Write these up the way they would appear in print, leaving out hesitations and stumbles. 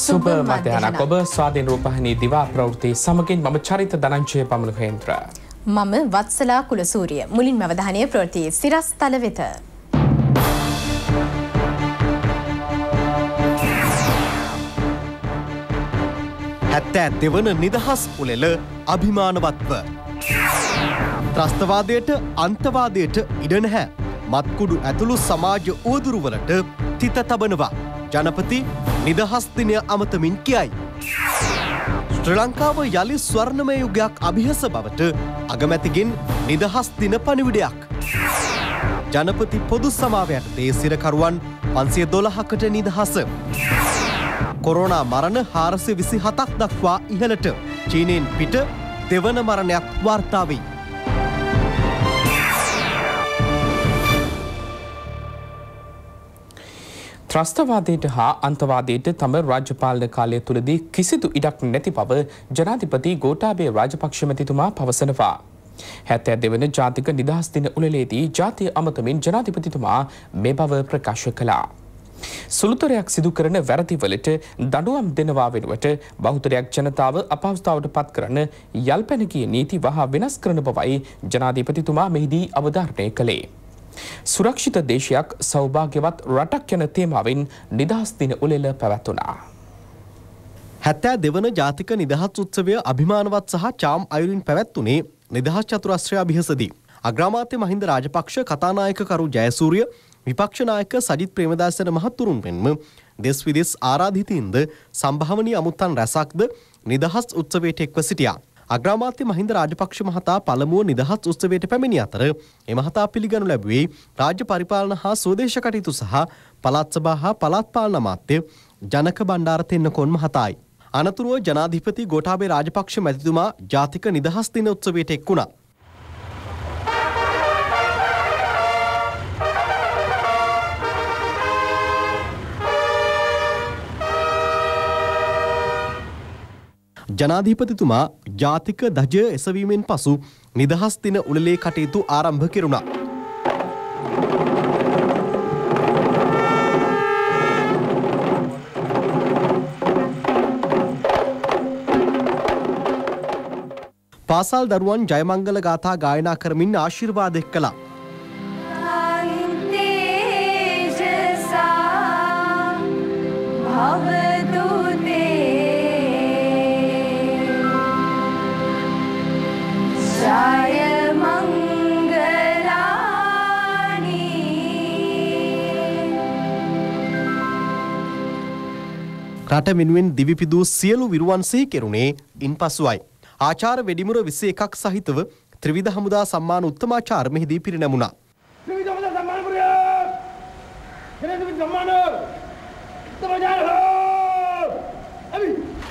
සුබ මධ්‍යහනක් ඔබ ස්වාධීන රූපවාහිනී දිවා ප්‍රවෘත්ති සමගින් මම චරිත ධනංජය පමණුහේන්ද්‍ර මම වත්සලා කුලසූරිය මුලින්ම අවධානය ප්‍රවෘත්ති සිරස්තල වෙත දෙවන නිදහස් උළෙල අභිමානවත්ව ත්‍රස්තවාදයට අන්තවාදයට ඉඩ නැහැ මත්කුඩු ඇතුළු සමාජ උවදුරුවලට තිත තබනවා ජනපති නිදහස් දිනය අමතමින් කියයි ශ්‍රී ලංකාව යලි ස්වර්ණමය යුගයක් අභිහස බවට අගමැතිගෙන් නිදහස් දින පණිවිඩයක් ජනපති පොදු සමාවයට දේශිරකරුවන් 512කට නිදහස කොරෝනා මරණ 427ක් දක්වා ඉහළට චීනයෙන් පිට දෙවන මරණයක් වාර්තා වේ. ත්‍රස්තවාදයට හා අන්තවාදයට තම රාජ්‍ය පාලන කාලය තුලදී කිසිදු ඉඩක් නැති බව ජනාධිපති ගෝඨාභය රාජපක්ෂ මැතිතුමා පවසනවා. 72 වන ජාතික නිදහස් දින උළෙලේදී ජාතිය අමතමින් ජනාධිපතිතුමා මේ බව ප්‍රකාශ කළා. සුළුතරයක් සිදු කරන වැරදිවලට දඬුවම් දෙනවා වෙනුවට බහුතරයක් ජනතාව අපහසුතාවට පත් කරන යල්පැනගිය නීති වහා වෙනස් කරන බවයි ජනාධිපතිතුමා මෙහිදී අවධාරණය කළේ. සුරක්ෂිත දේශයක් සෞභාග්‍යවත් රටක් යන තේමාවෙන් නිදහස් දින උළෙල පැවැත්වුණා. 72 වන ජාතික නිදහස් උත්සවය අභිමානවත් සහ චාම් අයුරින් පැවැත්වුණේ නිදහස් චතුරස්‍රය අභිහසදී. අග්‍රාමාත්‍ය මහින්ද රාජපක්ෂ, කතානායක කරු ජයසූරිය, විපක්ෂ නායක සජිත් ප්‍රේමදාස යන මහතුරුන් මෙන්ම දෙස් විදෙස් ආරාධිතයින්ද සම්භාවනීය අමුත්තන් රැසක්ද නිදහස් උත්සවයට එක්ව සිටියා. අග්‍රාමාත්‍ය මහින්ද රාජපක්ෂ මහතා පළමුව නිදහස් උත්සවයට පැමිණි අතර ඒ මහතා පිළිගනු ලැබුවේ රාජ්‍ය පරිපාලන හා ස්වදේශ කටයුතු සහ පළාත් සභා හා පළාත් පාලන අමාත්‍ය ජනක බණ්ඩාර තෙන්නකෝන් මහතායි. අනතුරුව ජනාධිපති ගෝඨාභය රාජපක්ෂ මැතිතුමා ජාතික නිදහස් දින උත්සවයට එක් වුණා. ජනාධිපතිතුමා ජාතික ධජය එසවීමෙන් පසු නිදහස් දින උළෙලේ කටයුතු ආරම්භ කෙරුණා. පාසල් දරුවන් ජයමංගල ගාථා ගායනා කරමින් ආශිර්වාද කළා. රට වෙනුවෙන් දිවිපිදූ සියලු විරුවන් සිහි කෙරුණේ ඉන්පසුයි. ආචාර්ය වෙඩිමුර 21ක් සහිතව ත්‍රිවිධ හමුදා සම්මාන උත්තමාචාර්ය මෙහිදී පිරිනැමුණා. ත්‍රිවිධ හමුදා සම්මානපුරය! ත්‍රිවිධ සම්මාන උත්තමාචාර්ය! අබි!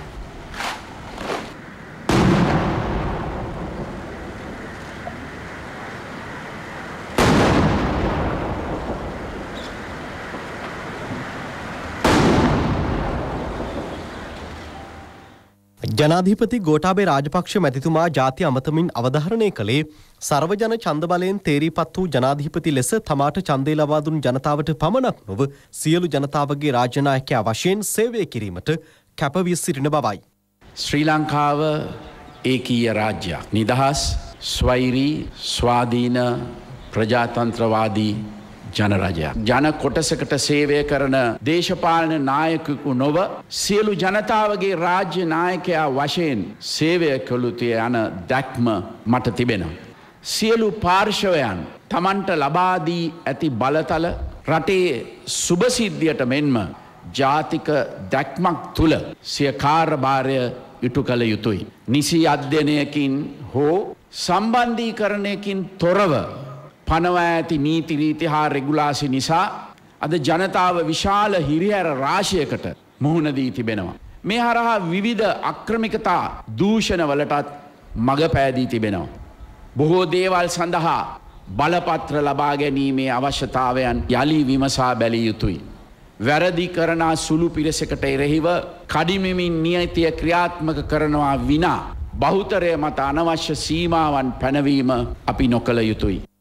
ජනාධිපති ගෝඨාභය රාජපක්ෂ මැතිතුමා ජාතිය අමතමින් අවධාරණය කළේ සර්වජන ඡන්ද බලයෙන් තේරීපත් වූ ජනාධිපති ලෙස තමාට ඡන්දය ලබා දුන් ජනතාවට පමණක් නොව සියලු ජනතාවගේ රාජ්‍ය නායකයා වශයෙන් සේවය කිරීමට කැප වී සිටින බවයි. ශ්‍රී ලංකාව ඒකීය රාජ්‍යයක්. නිදහස්, ස්වෛරී, ස්වාධීන, ප්‍රජාතන්ත්‍රවාදී ජනරජයක්. ජන කොටසකට සේවය කරන දේශපාලන නායකයෙකු නොව සියලු ජනතාවගේ රාජ්‍ය නායකයා වශයෙන් සේවය කළ යුතුය යන දැක්ම මට තිබෙනවා. සියලු පාර්ශවයන් තමන්ට ලබා දී ඇති බලතල රටේ සුබසිද්ධියට මෙන්ම ජාතික දැක්මක් තුල සිය කාර්යභාරය ඉටු කළ යුතුයි. නිසි අධ්‍යයනයකින් හෝ සම්බන්ධීකරණයකින් තොරව පනවා ඇති නීති රීති හා රෙගුලාසි නිසා අද ජනතාව විශාල හිරිහැර රාශියකට මුහුණ දී තිබෙනවා. මේ හරහා විවිධ අක්‍රමිකතා දූෂණ වලටත් මඟ පෑදී තිබෙනවා. බොහෝ දේවල් සඳහා බලපත්‍ර ලබා ගැනීමේ අවශ්‍යතාවයන් යලි විමසා බැලිය යුතුයි. වැරදි කරන සුළු පිරිසකට එරෙහිව කඩිමෙමින් නියතිය ක්‍රියාත්මක කරනවා විනා බහුතරය මත අනවශ්‍ය සීමාවන් පැනවීම අපි නොකළ යුතුයි.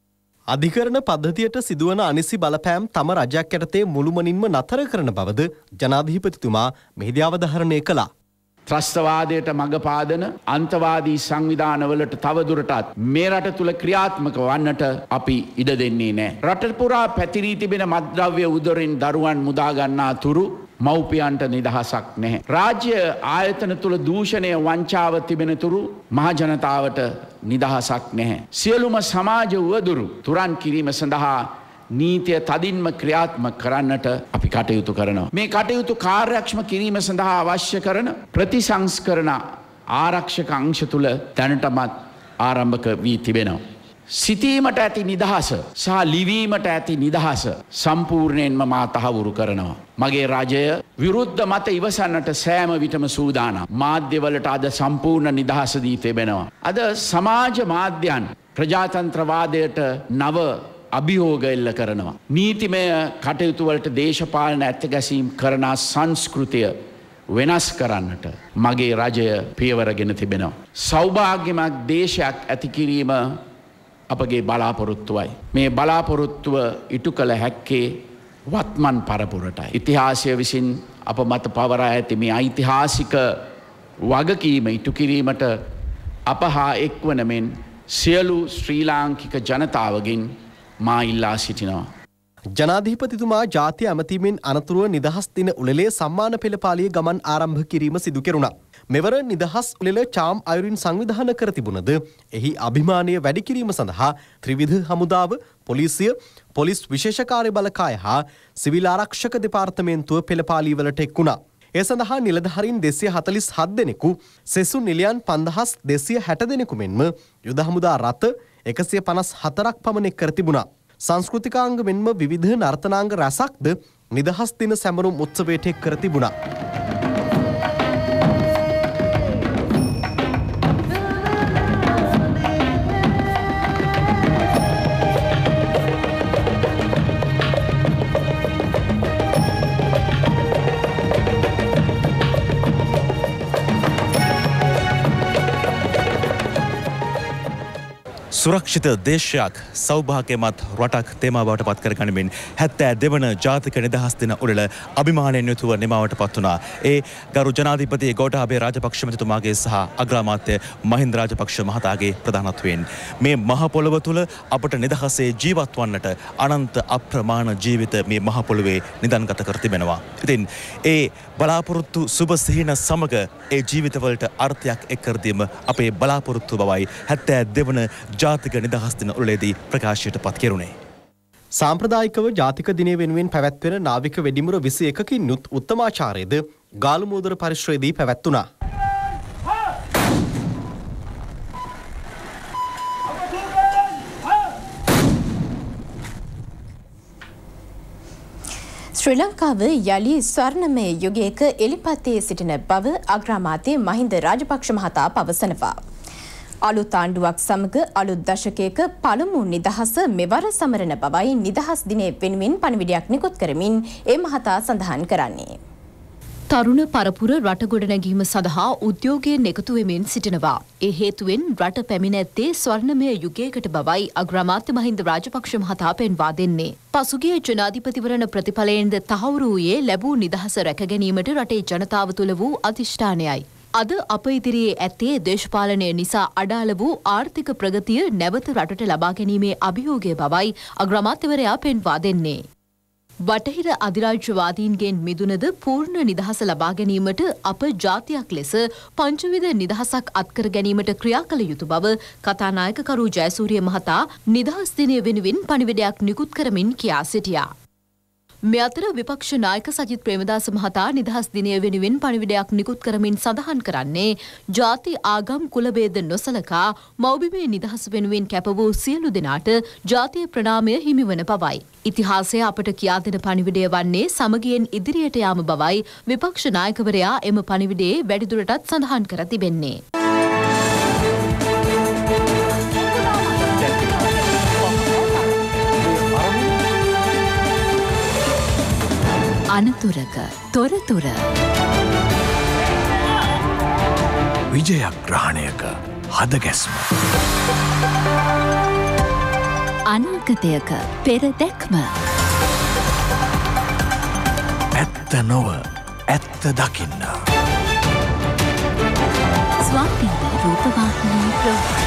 අධිකරණ පද්ධතියට සිදුවන අනිසි බලපෑම් තම රජයක් යටතේ මුළුමනින්ම නතර කරන බවද ජනාධිපතිතුමා මෙහිදී අවධාරණය කළා. ත්‍රස්තවාදයට මඟ පාදන අන්තවාදී සංවිධානවලට තවදුරටත් මේ රට තුළ ක්‍රියාත්මක වන්නට අපි ඉඩ දෙන්නේ නැහැ. රට පුරා පැතිරී තිබෙන මත්ද්‍රව්‍ය උදරින් දරුවන් මුදා ගන්නා තුරු මව්පියන්ට නිදහසක් නැහැ. රාජ්‍ය ආයතන තුළ දූෂණය වංචාව තිබෙන තුරු මහජනතාවට නිදහසක් නැහැ. සියලුම සමාජ උවදුරු තුරන් කිරීම සඳහා නීතිය තදින්ම ක්‍රියාත්මක කරන්නට අපි කටයුතු කරනවා. මේ කටයුතු කාර්යක්ෂම කිරීම සඳහා අවශ්‍ය කරන ප්‍රතිසංස්කරණ ආරක්ෂක අංශ තුළ දැනටමත් ආරම්භක වී තිබෙනවා. සිතීමට ඇති නිදහස සහ ලිවීමට ඇති නිදහස සම්පූර්ණයෙන්ම මා තහවුරු කරනවා. මගේ රජය විරුද්ධ මත ඉවසන්නට සෑම විටම සූදානම්. මාධ්‍යවලට අද සම්පූර්ණ නිදහස දී තිබෙනවා. අද සමාජ මාධ්‍යයන් ප්‍රජාතන්ත්‍රවාදයට නව අභියෝග එල්ල කරනවා. නීතිමය කටයුතු වලට දේශපාලන ඇත්තගැසීම් කරන සංස්කෘතිය වෙනස් කරන්නට මගේ රජය පියවරගෙන තිබෙනවා. සෞභාග්‍යමත් දේශයක් ඇති කිරීම අපගේ බලාපොරොත්තුවයි. මේ බලාපොරොත්තුව ඉටු කළ හැක්කේ වත්මන් පරපුරටයි. ඉතිහාසය විසින් අප මත පවරා ඇති මේ ඓතිහාසික වගකීම ඉටු කිරීමට අප හා එක්වන මෙන් සියලු ශ්‍රී ලාංකික ජනතාවගෙන් මා ඉල්ලා සිටිනවා. ජනාධිපතිතුමා ජාතිය ඇමතීමෙන් අනතුරුව නිදහස් දින උළෙලේ සම්මාන පෙළපාලිය ගමන් ආරම්භ කිරීම සිදු කෙරුණා. මෙවර නිදහස් උළෙල චාම් අයුරින් සංවිධානය කර තිබුණද එහි අභිමානය වැඩි කිරීම සඳහා ත්‍රිවිධ හමුදාව, පොලිසිය, පොලිස් විශේෂ කාර්ය බළකාය හා සිවිල් ආරක්ෂක දෙපාර්තමේන්තුව පෙළපාලිවලට එක් වුණා. ඒ සඳහා නිලධාරීන් 247 දෙනෙකු, සෙසු නිලයන් 5260 දෙනෙකු මෙන්ම යුද හමුදා රථ 154ක් පමණ එක් කර තිබුණා. සංස්කෘතිකාංග මෙන්ම විවිධ නර්තනාංග රැසක්ද නිදහස් දින සැමරුම් උත්සවයට එක් කර තිබුණා. සුරක්ෂිත දේශයක් සෞභාග්‍යමත් රටක් තේමා බවට පත් කර ගනිමින් 72 වන ජාතික නිදහස් දින උළෙල අභිමානයෙන් යුතුව නිමාවට පත් වුණා. ඒ ගරු ජනාධිපති ගෝඨාභය රාජපක්ෂ මැතිතුමාගේ සහ අග්‍රාමාත්‍ය මහින්ද රාජපක්ෂ මහතාගේ ප්‍රධානත්වයෙන් මේ මහ පොළොව තුල අපට නිදහසේ ජීවත් වන්නට අනන්ත අප්‍රමාණ ජීවිත මේ මහ පොළොවේ නිදන්ගත කර තිබෙනවා. ඉතින් ඒ බලාපොරොත්තු සුබ සිහින සමග ඒ ජීවිතවලට අර්ථයක් එක් කර දීම අපේ බලාපොරොත්තු බවයි 72 වන ජාතික නිදහස් දින උළෙලේදී ප්‍රකාශයට පත් කෙරුණේ. සාම්ප්‍රදායිකව ජාතික දිනය වෙනුවෙන් පැවැත්වෙන නාවික වෙඩිමුර 21කින් යුත් උත්තමාචාරයේද ගාලුමෝදර පරිශ්‍රයේදී පැවැත්වුණා. ශ්‍රී ලංකාව යළි ස්වර්ණමය යුගයක එළිපත්තේ සිටින බව අග්‍රාමාත්‍ය මහින්ද රාජපක්ෂ මහතා පවසනවා. අලුත් ආණ්ඩුවක් සමග අලුත් දශකයක පළමු නිදහස මෙවර සමරන බවයි නිදහස් දිනය වෙනුවෙන් පණිවිඩයක් නිකුත් කරමින් ඒ මහතා සඳහන් කරන්නේ. තරුණ පරපුර රට ගොඩනැගීම සඳහා උද්‍යෝගයෙන් එකතු වෙමින් සිටිනවා. ඒ හේතුවෙන් රට පැමිණ ඇත්තේ ස්වර්ණමය යුගයකට බවයි අග්‍රාමාත්‍ය මහින්ද රාජපක්ෂ මහතා පෙන්වා දෙන්නේ. පසුගිය ජනාධිපතිවරණ ප්‍රතිඵලයෙන්ද තහවුරු වූයේ ලැබූ නිදහස රැක ගැනීමට රටේ ජනතාව තුළ වූ අධිෂ්ඨානයයි. අද අප ඉදිරියේ ඇත්තේ දේශපාලනය නිසා අඩාල වූ ආර්ථික ප්‍රගතිය නැවත රටට ලබා ගැනීමේ අභියෝගය බවයි අග්‍රාමාත්‍යවරයා පෙන්වා දෙන්නේ. බටහිර අධිරාජ්‍යවාදීන්ගෙන් මිදුනද පූර්ණ නිදහස ලබා ගැනීමට අප ජාතියක් ලෙස පංචවිධ නිදහසක් අත්කර ගැනීමට ක්‍රියා කළ යුතු බව කතානායක කරු ජයසූරිය මහතා නිදහස් දිනය වෙනුවෙන් පණිවිඩයක් නිකුත් කරමින් කියා සිටියා. මේ අතර විපක්ෂ නායක සජිත් ප්‍රේමදාස මහතා නිදහස් දිනය වෙනුවෙන් පණිවිඩයක් නිකුත් කරමින් සඳහන් කරන්නේ ජාති ආගම් කුල ભેද නොසලකා මව්බිමේ නිදහස වෙනුවෙන් කැප වූ සියලු දෙනාට ජාතිය ප්‍රණාමය හිමිවන බවයි. ඉතිහාසය අපට කියා දෙන පණිවිඩය වන්නේ සමගියෙන් ඉදිරියට යාම බවයි විපක්ෂ නායකවරයා එම පණිවිඩයේ වැඩිදුරටත් සඳහන් කර තිබෙන්නේ. අනතුරක තොරතුර විජයග්‍රහණයක හදගැස්ම අනාගතයක පෙර දැක්ම. ඇත්ත නොව ඇත්ත දකින්න. ස්වාතීන රූපවාහිනී ප්‍රවෘත්ති.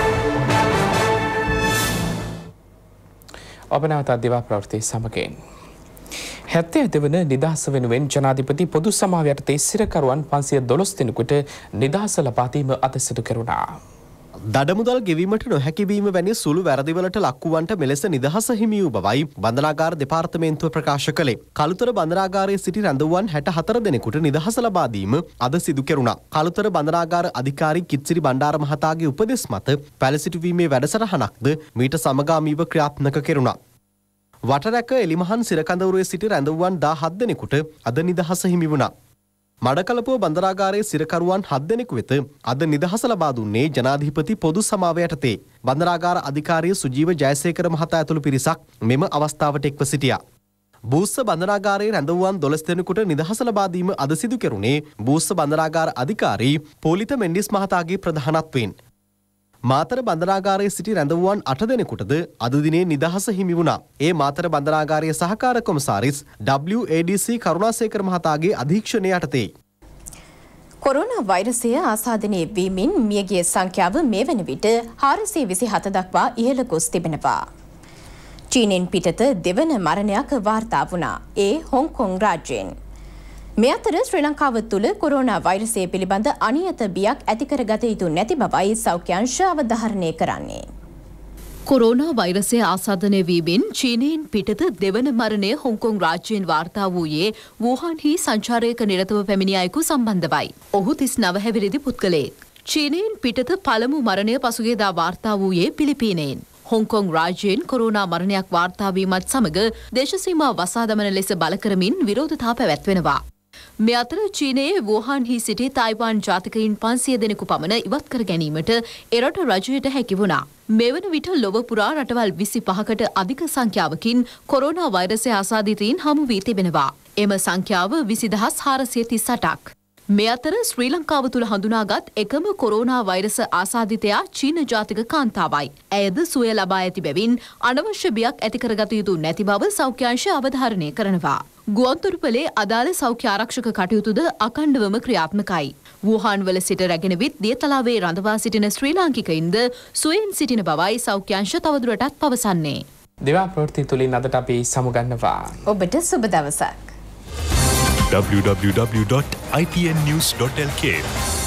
ඔබ නැවතත් දිවා ප්‍රවෘත්ති සමගින් 70 වන නිදහස වෙනුවෙන් ජනාධිපති පොදු සමාව යටතේ සිරකරුවන් 512 දෙනෙකුට නිදහස ලබා දීම අද සිදු කෙරුණා. දඩමුදල් ගෙවීමට නොහැකි වීම වැනි සුළු වැරදිවලට ලක්වුවන්ට මෙලෙස නිදහස හිමි වූ බවයි බන්ධනාගාර දෙපාර්තමේන්තුව ප්‍රකාශ කළේ. කළුතර බන්ධනාගාරයේ සිටි රැඳවුවන් 64 දෙනෙකුට නිදහස ලබා දීම අද සිදු කෙරුණා. කළුතර බන්ධනාගාර අධිකාරී කිත්සිරි බණ්ඩාර මහතාගේ උපදෙස් මත පැළ සිටුවීමේ වැඩසටහනක්ද මීට සමගාමීව ක්‍රියාත්මක කෙරුණා. වටරැක එලිමහන් සිරකඳවුරේ සිටි රැඳවුවන් 17 දෙනෙකුට අද නිදහස හිමි වුණා. මඩකලපුව බන්ධනාගාරයේ සිරකරුවන් 7 දෙනෙකු වෙත අද නිදහස ලබා දුන්නේ ජනාධිපති පොදු සමාව යටතේ. බන්ධනාගාර අධිකාරිය සුජීව ජයසේකර මහතා ඇතුළු පිරිසක් මෙම අවස්ථාවට එක්ව සිටියා. බූස්ස බන්ධනාගාරයේ රැඳවුවන් 12 දෙනෙකුට නිදහස ලබා දීම අද සිදු කෙරුණේ බූස්ස බන්ධනාගාර අධිකාරී පෝලිත මෙන්ඩිස් මහතාගේ ප්‍රධානත්වයෙන්. මාතර බන්ධනාගාරයේ සිටි රැඳවුවන් 8 දෙනෙකුටද අද දිනේ නිදහස හිමි වුණා. ඒ මාතර බන්ධනාගාරයේ සහකාර කොමසාරිස් WADC කරුණාසේකර මහතාගේ අධීක්ෂණය යටතේ. කොරෝනා වෛරසය ආසාදනය වීමෙන් මියගිය සංඛ්‍යාව මේ වන විට 427 දක්වා ඉහළ ගොස් තිබෙනවා. චීනෙන් පිටත දෙවන මරණයක් වාර්තා වුණා. ඒ හොංකොං රාජ්‍යයෙන්. මේ අතර ශ්‍රී ලංකාව තුළ කොරෝනා වෛරසය පිළිබඳ අනියත බියක් ඇති කරගත යුතු නැති බවයි සෞඛ්‍ය අංශ අවධාරණය කරන්නේ. කොරෝනා වෛරසය ආසාදනය වීමෙන් චීනයෙන් පිටත දෙවන මරණය හොංකොං රාජ්‍යයෙන් වාර්තා වූයේ වූහාන්හි සංචාරයක නිරතව පැමිණි අයෙකු සම්බන්ධවයි. ඔහු 39 හැවිරිදි පුද්ගලයෙක්. චීනයෙන් පිටත පළමු මරණය පසුගියදා වාර්තා වූයේ පිලිපීනයෙන්. හොංකොං රාජ්‍යයෙන් කොරෝනා මරණයක් වාර්තා වීමත් සමග දේශසීමා වසා දමන ලෙස බල කරමින් විරෝධතා පැවැත්වෙනවා. මේ අතර චීනයේ වූහාන්හි සිටි තායිවාන් ජාතිකයින් 500 දෙනෙකු පමණ ඉවත් කර ගැනීමට එරට රජයට හැකි වුණා. මෙවන විට ලොව පුරා රටවල් 25කට අධික සංඛ්‍යාවකින් කොරෝනා වෛරසය ආසාදිතයින් හමු වී තිබෙනවා. එම සංඛ්‍යාව 20438ක්. මේ අතර ශ්‍රී ලංකාව තුළ හඳුනාගත් එකම කොරෝනා වෛරස ආසාදිතයා චීන ජාතික කාන්තාවයි. ඇයද සුවය ලබා ඇති බැවින් අනවශ්‍ය බියක් ඇති කරගත යුතු නැති බව සෞඛ්‍ය අංශය අවධාරණය කරනවා. ගුවන්තොටුපළේ අදාළ සෞඛ්‍ය ආරක්ෂක කටයුතුද අඛණ්ඩවම ක්‍රියාත්මකයි. වූහාන් වල සිට රැගෙන විත් දියතලාවේ රඳවා සිටින ශ්‍රී ලාංකිකයින්ද සුවයෙන් සිටින බවයි සෞඛ්‍ය අංශ තවදුරටත් පවසන්නේ. දිවා ප්‍රවෘත්ති තුලින් අදට අපි සමුගන්නවා. ඔබට සුබ දවසක්. www.itnnews.lk